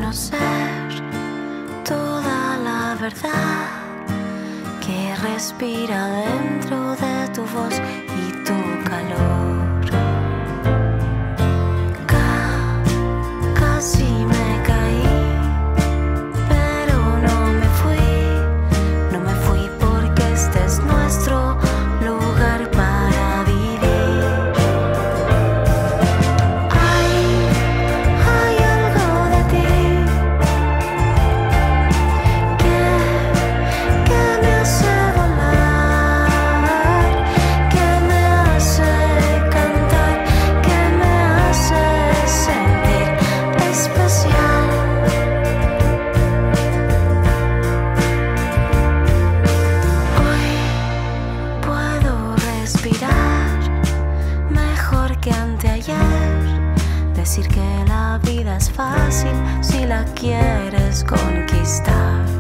conocer toda la verdad que respira dentro de tu voz y tu calor. Casi me caí, pero no me fui porque este es nuestro lugar para vivir. Hay algo de ti que me hace volar, que me hace cantar, que me hace sentir especial. Hoy puedo respirar mejor que anteayer, decir que la vida es fácil si la quieres conquistar.